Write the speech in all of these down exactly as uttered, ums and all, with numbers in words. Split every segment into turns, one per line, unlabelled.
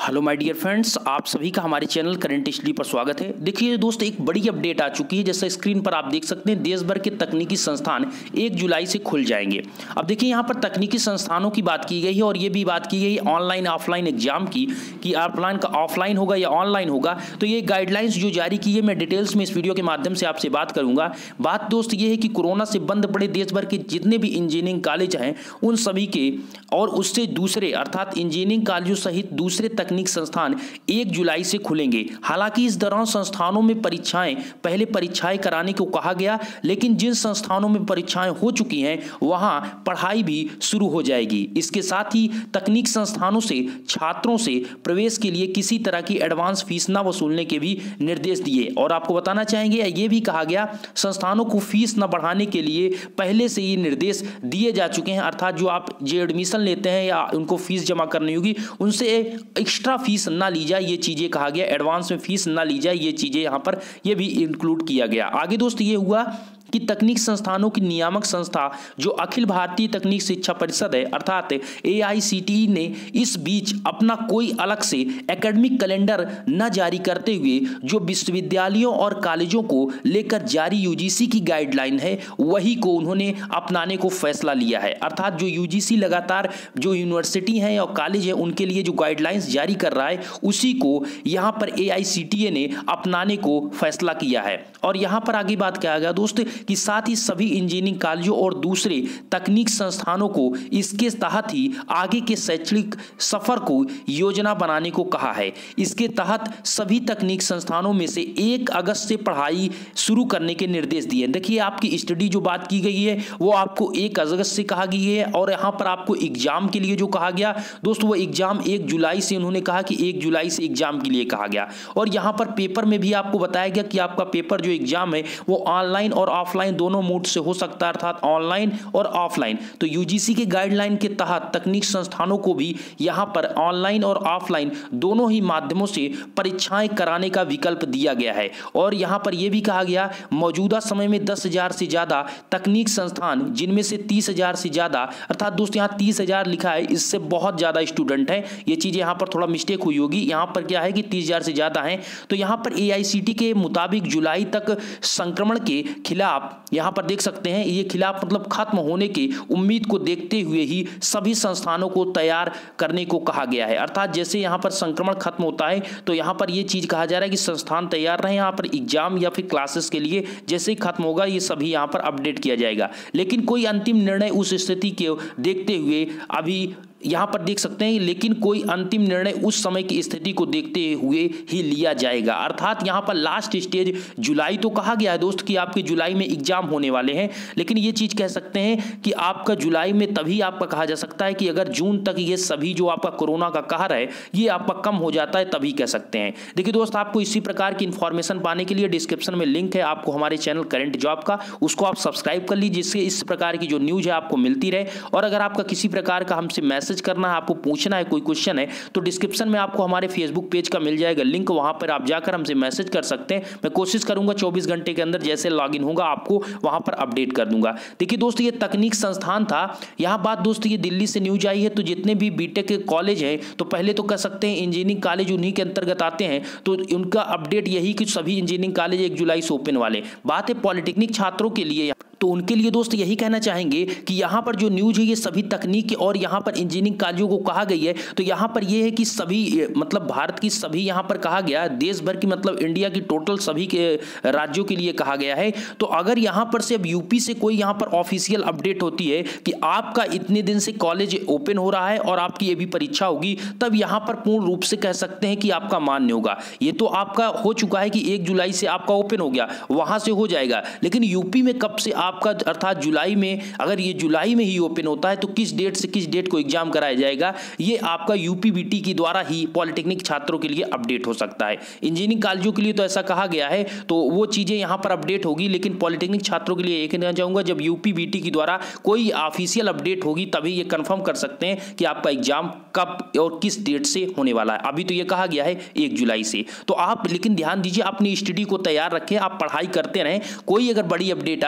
Hello my dear friends, आप सभी का हमारे चैनल करंट स्टडी पर स्वागत है। देखिए दोस्त, एक बड़ी अपडेट आ चुकी है। जैसा स्क्रीन पर आप देख सकते हैं, देश भर के तकनीकी संस्थान एक जुलाई से खुल जाएंगे। अब देखिए यहाँ पर तकनीकी संस्थानों की बात की गई है और ये भी बात की गई है ऑनलाइन ऑफलाइन एग्जाम की, कि ऑफलाइन का ऑफलाइन होगा या ऑनलाइन होगा। तो ये गाइडलाइंस जो जारी की है, मैं डिटेल्स में इस वीडियो के माध्यम से आपसे बात करूंगा। बात दोस्त ये है कि कोरोना से बंद पड़े देश भर के जितने भी इंजीनियरिंग कॉलेज हैं उन सभी के और उससे दूसरे अर्थात इंजीनियरिंग कॉलेजों सहित दूसरे तकनीक संस्थान एक जुलाई से खुलेंगे। हालांकि इस दौरान संस्थानों में परीक्षाएं पहले परीक्षाएं कराने को कहा गया, लेकिन जिन संस्थानों में परीक्षाएं हो चुकी हैं वहां पढ़ाई भी शुरू हो जाएगी। इसके साथ ही तकनीक संस्थानों से छात्रों से प्रवेश के लिए किसी तरह की एडवांस फीस न वसूलने के भी निर्देश दिए। और आपको बताना चाहेंगे, यह भी कहा गया संस्थानों को फीस न बढ़ाने के लिए पहले से ये निर्देश दिए जा चुके हैं। अर्थात जो आप जो एडमिशन लेते हैं या उनको फीस जमा करनी होगी, उनसे एक्स्ट्रा फीस ना ली जाए, ये चीजें कहा गया। एडवांस में फीस ना ली जाए, ये चीजें यहां पर ये भी इंक्लूड किया गया। आगे दोस्त ये हुआ कि तकनीक संस्थानों की नियामक संस्था जो अखिल भारतीय तकनीक शिक्षा परिषद है अर्थात ए आई सी टी ई ने इस बीच अपना कोई अलग से एकेडमिक कैलेंडर न जारी करते हुए जो विश्वविद्यालयों और कॉलेजों को लेकर जारी यू जी सी की गाइडलाइन है वही को उन्होंने अपनाने को फैसला लिया है। अर्थात जो यू जी सी लगातार जो यूनिवर्सिटी हैं और कॉलेज है उनके लिए जो गाइडलाइंस जारी कर रहा है उसी को यहाँ पर ए आई सी टी ई ने अपनाने को फैसला किया है। और यहाँ पर आगे बात किया गया दोस्त कि साथ ही सभी इंजीनियरिंग कॉलेजों और दूसरे तकनीक संस्थानों को इसके तहत ही आगे के शैक्षणिक सफर को योजना बनाने को कहा है। इसके तहत सभी तकनीक संस्थानों में से एक अगस्त से पढ़ाई शुरू करने के निर्देश दिए। देखिए आपकी स्टडी जो बात की गई है वो आपको एक अगस्त से कहा गई है और यहाँ पर आपको एग्जाम के लिए जो कहा गया दोस्तों वो एग्जाम एक जुलाई से उन्होंने कहा कि एक जुलाई से एग्जाम के लिए कहा गया। और यहाँ पर पेपर में भी आपको बताया गया कि आपका पेपर जो एग्जाम है वो ऑनलाइन और ऑफलाइन दोनों मोड से हो सकता है, अर्थात ऑनलाइन और ऑफलाइन। तो यू जी सी के गाइडलाइन के तहत तकनीक संस्थानों को भी यहां पर ऑनलाइन और ऑफलाइन दोनों ही माध्यमों से परीक्षाएं कराने का विकल्प दिया गया है। और यहां पर यह भी कहा गया मौजूदा समय में दस हजार से ज्यादा तकनीक संस्थान, जिनमें से तीस हजार से ज्यादा, अर्थात दोस्तों यहां तीस हजार लिखा है, इससे बहुत ज्यादा स्टूडेंट है, ये चीज यहां पर थोड़ा मिस्टेक हुई होगी। यहां पर क्या है कि तीस हजार से ज्यादा है। तो यहां पर ए आई सी टी के मुताबिक जुलाई तक संक्रमण के खिलाफ यहां पर देख सकते हैं ये खिलाफ मतलब खत्म होने की उम्मीद को देखते हुए ही सभी संस्थानों को तैयार करने को कहा गया है। अर्थात जैसे यहां पर संक्रमण खत्म होता है तो यहां पर ये चीज कहा जा रहा है कि संस्थान तैयार रहे यहां पर एग्जाम या फिर क्लासेस के लिए। जैसे ही खत्म होगा ये सभी यहां पर अपडेट किया जाएगा, लेकिन कोई अंतिम निर्णय उस स्थिति को देखते हुए अभी यहां पर देख सकते हैं, लेकिन कोई अंतिम निर्णय उस समय की स्थिति को देखते हुए ही लिया जाएगा। अर्थात यहां पर लास्ट स्टेज जुलाई तो कहा गया है दोस्त कि आपके जुलाई में एग्जाम होने वाले हैं, लेकिन ये चीज कह सकते हैं कि आपका जुलाई में तभी आपका कहा जा सकता है कि अगर जून तक ये सभी जो आपका कोरोना का कहर है ये आपका कम हो जाता है तभी कह सकते हैं। देखिए दोस्त, आपको इसी प्रकार की इंफॉर्मेशन पाने के लिए डिस्क्रिप्शन में लिंक है आपको हमारे चैनल करंट जॉब का, उसको आप सब्सक्राइब कर लीजिए जिससे इस प्रकार की जो न्यूज है आपको मिलती रहे। और अगर आपका किसी प्रकार का हमसे मैसेज करना है, आपको पूछना है, कोई क्वेश्चन है, तो डिस्क्रिप्शन में आपको हमारे फेसबुक पेज का मिल जाएगा लिंक, वहां पर आप जाकर हमसे मैसेज कर सकते हैं। मैं कोशिश करूंगा चौबीस घंटे के अंदर जैसे लॉगिन होगा आपको वहां पर अपडेट कर दूंगा। देखिए दोस्तों, ये तकनीक संस्थान था। यहां बात दोस्तों ये दिल्ली से न्यूज आई है, तो जितने भी बीटेक के कॉलेज हैं तो पहले तो कह सकते हैं इंजीनियरिंग कॉलेज उन्हीं के अंतर्गत आते हैं, तो उनका अपडेट यही कि सभी इंजीनियरिंग कॉलेज एक जुलाई से ओपन वाले। बात है पॉलिटेक्निक छात्रों के लिए, तो उनके लिए दोस्त यही कहना चाहेंगे कि यहाँ पर जो न्यूज है ये सभी तकनीक और यहाँ पर इंजीनियरिंग कॉलेजों को कहा गई है। तो यहाँ पर ये है कि सभी मतलब भारत की सभी यहाँ पर कहा गया, देश भर की मतलब इंडिया की टोटल सभी के राज्यों के लिए कहा गया है। तो अगर यहाँ पर से अब यूपी से कोई यहाँ पर ऑफिशियल अपडेट होती है कि आपका इतने दिन से कॉलेज ओपन हो रहा है और आपकी ये भी परीक्षा होगी, तब यहाँ पर पूर्ण रूप से कह सकते हैं कि आपका मान्य होगा। ये तो आपका हो चुका है कि एक जुलाई से आपका ओपन हो गया, वहां से हो जाएगा, लेकिन यूपी में कब से आपका अर्थात जुलाई में, अगर ये जुलाई में ही ओपन होता है तो किस डेट से किस डेट को एग्जाम कराया जाएगा, ये आपका यूपीबीटी के द्वारा ही पॉलिटेक्निक छात्रों के लिए अपडेट हो सकता है। इंजीनियरिंग कॉलेजों के लिए तो ऐसा कहा गया है, तो वो चीजें यहां पर अपडेट होगी, लेकिन पॉलिटेक्निक छात्रों के लिए एक कहना चाहूंगा जब यूपीबीटी के द्वारा कोई ऑफिशियल अपडेट होगी तभी ये कंफर्म कर सकते हैं कि आपका एग्जाम कब और किस डेट से होने वाला है। अभी तो ये कहा गया है एक जुलाई से। तो आप लेकिन ध्यान दीजिए, अपनी स्टडी को तैयार रखें, आप पढ़ाई करते रहें। कोई अगर बड़ी अपडेट आती है तो हम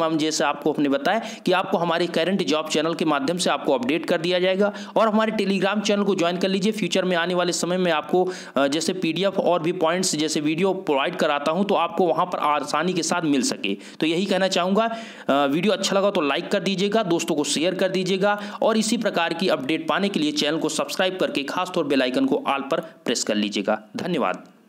हम जैसे आपको हमने बताया कि आपको हमारे करंट जॉब चैनल के माध्यम से आपको अपडेट कर दिया जाएगा। और हमारे टेलीग्राम चैनल को ज्वाइन कर लीजिए। फ्यूचर में आने वाले समय में आपको जैसे पीडीएफ और भी पॉइंट्स जैसे वीडियो प्रोवाइड कराता हूं तो आपको वहां पर आसानी के साथ मिल सके। तो यही कहना चाहूँगा, वीडियो अच्छा लगा तो लाइक कर दीजिएगा, दोस्तों को शेयर कर दीजिएगा और इसी प्रकार की अपडेट पाने के लिए चैनल को सब्सक्राइब करके खासतौर बेल आइकन को ऑल पर प्रेस कर लीजिएगा। धन्यवाद।